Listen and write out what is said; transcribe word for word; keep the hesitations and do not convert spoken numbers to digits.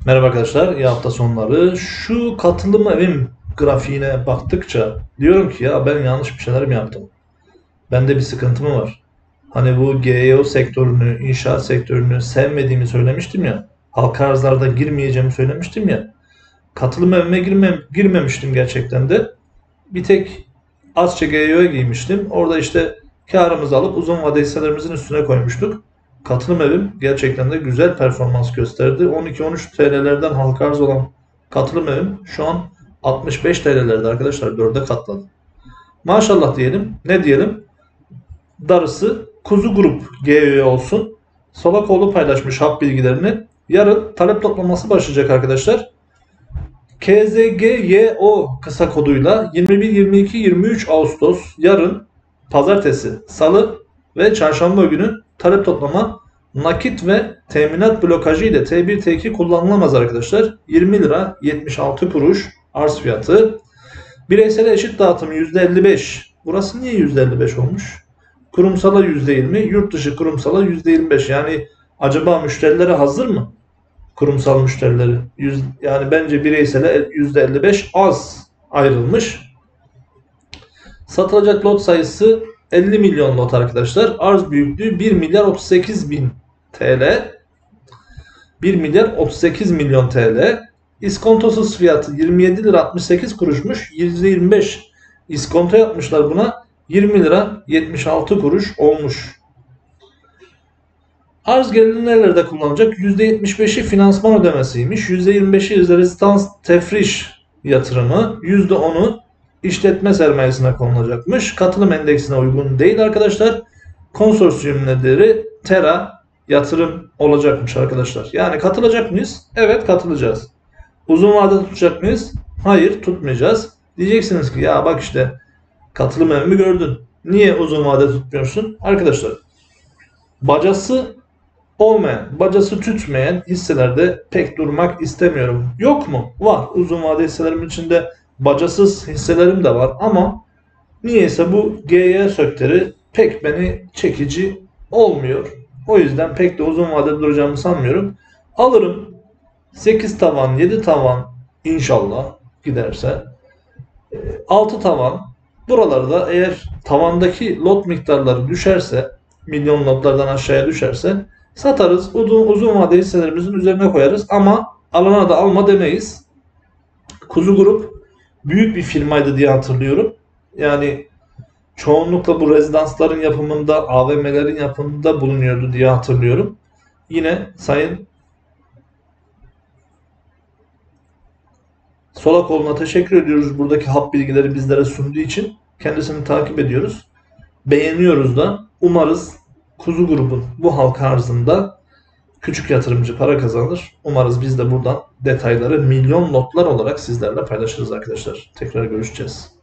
Merhaba arkadaşlar, iyi hafta sonları. Şu katılım evim grafiğine baktıkça diyorum ki ya ben yanlış bir şeyler mi yaptım? Bende bir sıkıntı mı var? Hani bu G E O sektörünü, inşaat sektörünü sevmediğimi söylemiştim ya. Halka arzlarda girmeyeceğimi söylemiştim ya. Katılım evime girmem, girmemiştim gerçekten de. Bir tek Asça G E O'ya giymiştim. Orada işte karımızı alıp uzun vade hisselerimizin üstüne koymuştuk. Katılım evim gerçekten de güzel performans gösterdi. on iki on üç T L'lerden halka arz olan katılım evim şu an altmış beş T L'lerde arkadaşlar, dörde katladı. Maşallah diyelim. Ne diyelim? Darısı Kuzu Grup G E O olsun. Solakoğlu paylaşmış hap bilgilerini. Yarın talep toplaması başlayacak arkadaşlar. K Z G Y O kısa koduyla yirmi bir, yirmi iki, yirmi üç Ağustos yarın pazartesi, salı ve çarşamba günü talep toplama nakit ve teminat blokajı ile T bir T iki kullanılamaz arkadaşlar. yirmi lira yetmiş altı kuruş arz fiyatı. Bireysel eşit dağıtım yüzde elli beş. Burası niye yüzde elli beş olmuş? Kurumsala yüzde yirmi, yurt dışı kurumsala yüzde yirmi beş. Yani acaba müşterilere hazır mı? Kurumsal müşterileri. Yüz, yani bence bireysele yüzde elli beş az ayrılmış. Satılacak lot sayısı elli milyon lot arkadaşlar. Arz büyüklüğü bir milyar otuz sekiz bin T L. bir milyar otuz sekiz milyon T L. İskontosuz fiyatı yirmi yedi lira altmış sekiz kuruşmuş. yüzde yirmi beş iskonto yapmışlar buna. yirmi lira yetmiş altı kuruş olmuş. Arz geliri nerelerde kullanılacak? yüzde yetmiş beşi finansman ödemesiymiş. yüzde yirmi beşi rezidans tefriş yatırımı. yüzde onu işletme sermayesine konulacakmış. Katılım endeksine uygun değil arkadaşlar. Konsorsiyum nedir? Tera yatırım olacakmış arkadaşlar. Yani katılacak mıyız? Evet, katılacağız. Uzun vade tutacak mıyız? Hayır, tutmayacağız. Diyeceksiniz ki ya bak işte katılım evimi gördün. Niye uzun vade tutmuyorsun? Arkadaşlar, bacası olmayan, bacası tütmeyen hisselerde pek durmak istemiyorum. Yok mu? Var. Uzun vade hisselerim içinde bacasız hisselerim de var ama niyeyse bu G Y sektörü pek beni çekici olmuyor. O yüzden pek de uzun vadede duracağımı sanmıyorum. Alırım sekiz tavan, yedi tavan inşallah giderse. altı tavan. Buralarda eğer tavandaki lot miktarları düşerse, milyon lotlardan aşağıya düşerse satarız. Uzun, uzun vade hisselerimizin üzerine koyarız ama alana da alma demeyiz. Kuzu Grup büyük bir firmaydı diye hatırlıyorum. Yani çoğunlukla bu rezidansların yapımında, A V M'lerin yapımında bulunuyordu diye hatırlıyorum. Yine Sayın Solakoğlu'na teşekkür ediyoruz buradaki hap bilgileri bizlere sunduğu için. Kendisini takip ediyoruz. Beğeniyoruz da. Umarız Kuzu Grubun bu halka arzında küçük yatırımcı para kazanır. Umarız biz de buradan detayları milyon lotlar olarak sizlerle paylaşırız arkadaşlar. Tekrar görüşeceğiz.